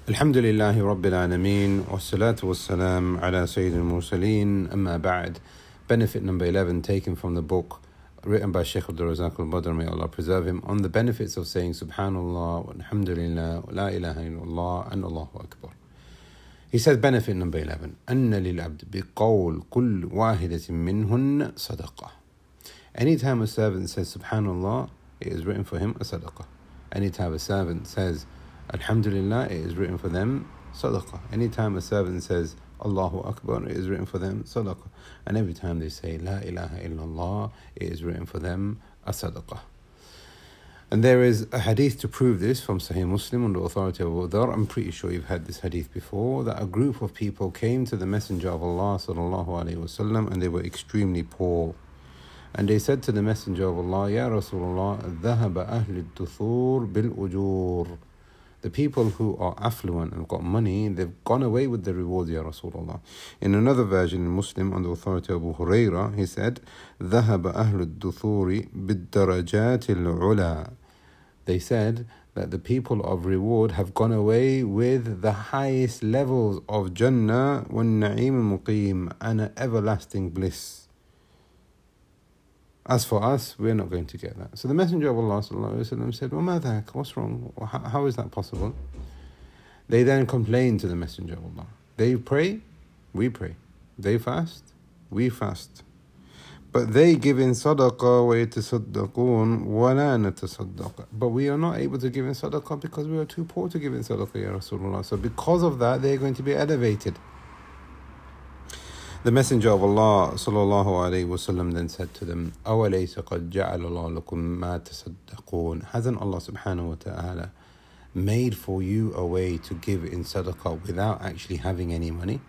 الحمد لله رب العالمين والصلاة والسلام على سيد المرسلين أما بعد. Benefit number 11 taken from the book written by Shaykh Abdul Razak al-Badr, may Allah preserve him, on the benefits of saying Subhanallah, Alhamdulillah, La ilaha illallah, and Allahu Akbar. He says benefit number 11, أن للعبد بقول كل واحدة منهن صدقة. Anytime a servant says Subhanallah, it is written for him a sadaqah. Anytime a servant says Alhamdulillah, it is written for them sadaqah. Anytime a servant says Allahu Akbar, it is written for them sadaqah. And every time they say La ilaha illallah, it is written for them a sadaqah. And there is a hadith to prove this from Sahih Muslim on the authority of Abu Dharr. I'm pretty sure you've had this hadith before, that a group of people came to the Messenger of Allah sallallahu alaihi wasallam, and they were extremely poor. And they said to the Messenger of Allah, Ya Rasulullah, ذهب أهل الدثور بالأجور. The people who are affluent and got money, they've gone away with the reward, Ya Rasulullah. In another version in Muslim, on the authority of Abu Hurairah, he said, ذهب أهل الدثور بالدرجات العلا. They said that the people of reward have gone away with the highest levels of Jannah وَالنَّعِيمُ الْمُقِيمُ, and an everlasting bliss. As for us, we're not going to get that. So the Messenger of Allah said, وَمَا ذَاكَ? What's wrong? How is that possible? They then complain to the Messenger of Allah. They pray, we pray. They fast, we fast. But they give in sadaqah وَيَتَصَدَّقُونَ وَلَا نَتَصَدَّقَ. But we are not able to give in sadaqah because we are too poor to give in sadaqah, Ya Rasulullah. So because of that, they're going to be elevated. The Messenger of Allah sallallahu alaihi wasallam then said to them, أَوَلَيْسَ قَدْ جَعَلَ اللَّهُ لَكُمْ مَا تَصَدَّقُونَ. Hasn't Allah subhanahu wa ta'ala made for you a way to give in sadaqah without actually having any money?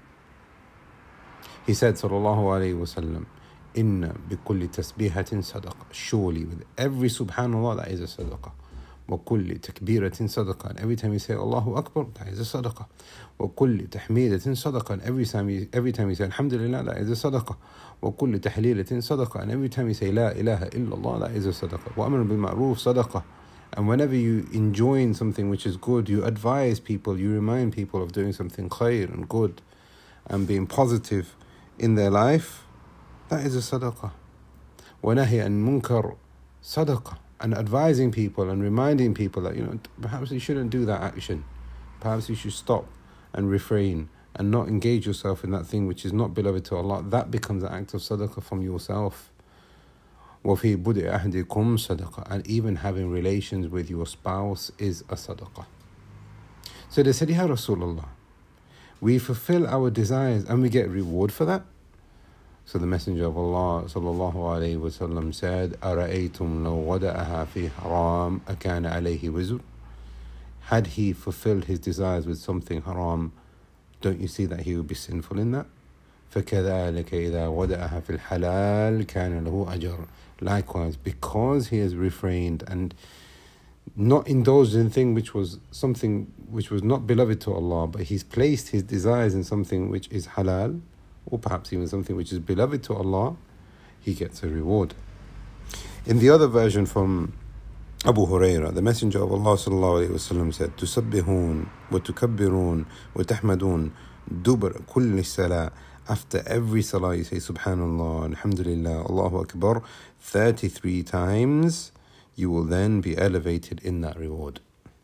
He said sallallahu alaihi wasallam, إِنَّ بِكُلِّ تَسْبِيحَةٍ صَدَقَةٍ. Surely with every subhanallah, that is a sadaqah. وَكُلِّ تَكْبِيرَةٍ صَدَقَةٍ. And every time you say Allahu Akbar, that is a sadaqah. وَكُلِّ تَحْمِيدَةٍ صَدَقَةٍ. And every time you say Alhamdulillah, that is a sadaqah. وَكُلِّ تَحْلِيلَةٍ صَدَقَةٍ. And every time you say La ilaha illallah, that is a sadaqah. وَأَمْرٌ بِالْمَعْرُوفِ صَدَقَةٍ. And whenever you enjoin something which is good, you advise people, you remind people of doing something khair and good and being positive in their life, that is a sadaqah. وَنَهِيَ عَنْ مُنْكَرٍ صَدَقَةٍ. And advising people and reminding people that, perhaps you shouldn't do that action. Perhaps you should stop and refrain and not engage yourself in that thing which is not beloved to Allah. That becomes an act of sadaqah from yourself. وَفِي بُدْءِ أَحْدِكُمْ صَدَقَةً. And even having relations with your spouse is a sadaqah. So they said, Ya Rasulullah, we fulfill our desires and we get reward for that? So the Messenger of Allah sallallahu alaihi wasallam said, أَرَأَيْتُمْ لَوْ وَدَأَهَا فِي حَرَامٍ أَكَانَ عَلَيْهِ وِزْرٌ. Had he fulfilled his desires with something haram, don't you see that he would be sinful in that? فَكَذَلِكَ إِذَا وَدَأَهَا فِي الْحَلَالِ كَانَ لَهُ أَجْرٌ. Likewise, because he has refrained and not indulged in something which was not beloved to Allah, but he's placed his desires in something which is halal, or perhaps even something which is beloved to Allah, he gets a reward. In the other version from Abu Hurairah, the Messenger of Allah sallallahu alaihi wasallam said, تُسَبِّحُونَ وَتُكَبِّرُونَ وَتَحْمَدُونَ دُبْرَ كُلِّ الصَّلَاةِ. After every salah you say Subhanallah, Alhamdulillah, Allahu Akbar 33 times, you will then be elevated in that reward.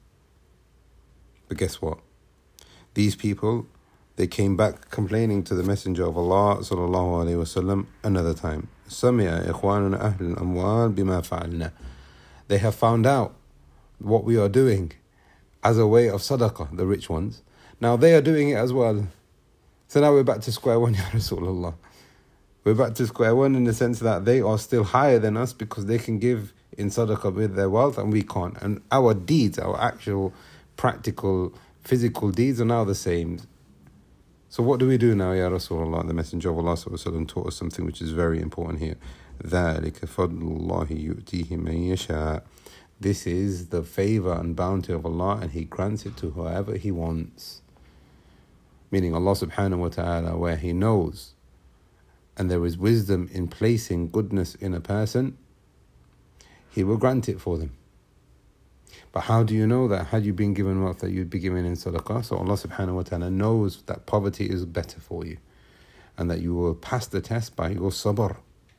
But guess what? These people, they came back complaining to the Messenger of Allah sallallahu alaihi wasallam another time. سَمِعَ إِخْوَانُنَا أَهْلُ الْأَمْوَالِ بِمَا فَعَلْنَا. They have found out what we are doing as a way of sadaqah, the rich ones. Now they are doing it as well. So now we're back to square one, Ya Rasulullah. We're back to square one in the sense that they are still higher than us because they can give in sadaqah with their wealth and we can't. And our deeds, our actual practical physical deeds are now the same. So what do we do now, Ya Rasulullah? The Messenger of Allah taught us something which is very important here. ذَلِكَ فَضْلُ اللَّهِ يُؤْتِيهِ مَنْ يَشَاءُ. This is the favor and bounty of Allah, and He grants it to whoever He wants. Meaning Allah subhanahu wa ta'ala, where He knows and there is wisdom in placing goodness in a person, He will grant it for them. But how do you know that? Had you been given wealth, that you'd be given in sadaqah? So Allah subhanahu wa ta'ala knows that poverty is better for you, and that you will pass the test by your sabr.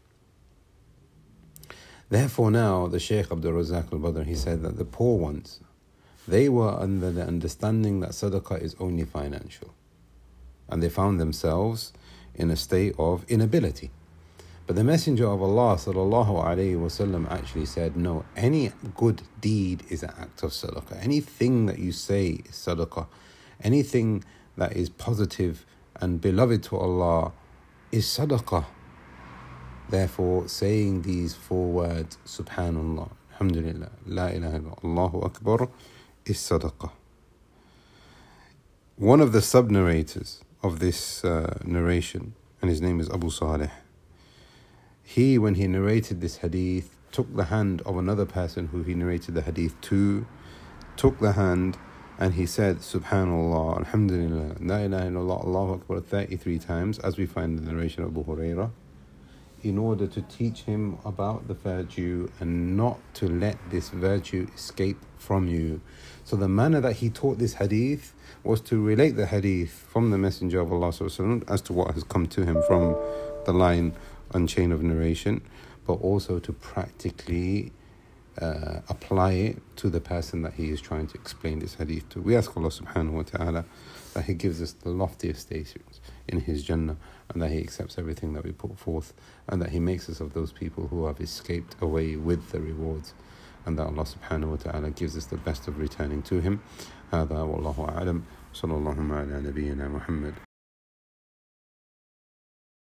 Therefore now, the Shaykh Abdul Razak al-Badr, he said that the poor ones, they were under the understanding that sadaqah is only financial. And they found themselves in a state of inability. But the Messenger of Allah sallallahu alaihi wasallam actually said, no, any good deed is an act of sadaqah. Anything that you say is sadaqah. Anything that is positive and beloved to Allah is sadaqah. Therefore, saying these 4 words, Subhanallah, Alhamdulillah, La ilaha illallah, Allahu Akbar, is sadaqah. One of the sub-narrators of this narration, and his name is Abu Salih, he, when he narrated this hadith, took the hand of another person who he narrated the hadith to, took the hand, and he said, Subhanallah, Alhamdulillah, La ilaha illallah, Allahu Akbar 33 times, as we find in the narration of Abu Hurairah, in order to teach him about the virtue and not to let this virtue escape from you. So the manner that he taught this hadith was to relate the hadith from the Messenger of Allah as to what has come to him from the line and chain of narration, but also to practically apply it to the person that he is trying to explain this hadith to. We ask Allah subhanahu wa ta'ala that He gives us the loftiest stations in His Jannah, and that He accepts everything that we put forth, and that He makes us of those people who have escaped away with the rewards, and that Allah subhanahu wa ta'ala gives us the best of returning to Him. هذا والله أعلم. صلى الله على نبينا محمد